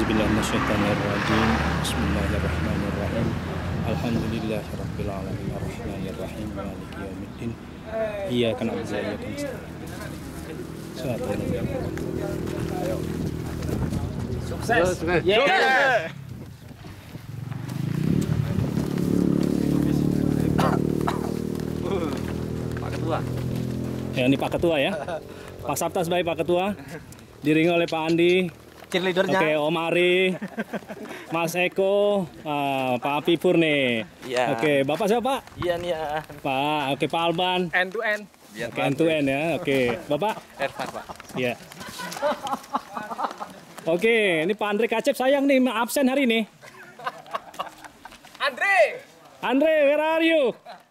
A'udzubillahi minasyaitonirrajim. Bismillahirrahmanirrahim. Alhamdulillahirabbil alamin arrahmanirrahim maliki yaumiddin. Iyyaka na'budu wa iyyaka nasta'in. Ayo. Sukses. Yeah. Pak Ketua. Ya, ini Pak Ketua ya. Pak Sabta sebagai Pak Ketua. Diiringi oleh Pak Andi. Cheerleadernya. Oke, Om Ari, Mas Eko, Pak Apipur nih. Iya. Oke, Bapak siapa Pak? Iya nih ya. Pak, oke Pak Alban. End to end. Oke, end to end ya. Oke, Bapak? Ervan Pak. Iya. Oke, ini Pak Andre Kacep sayang nih absen hari ini. Andre, Andre, where are you?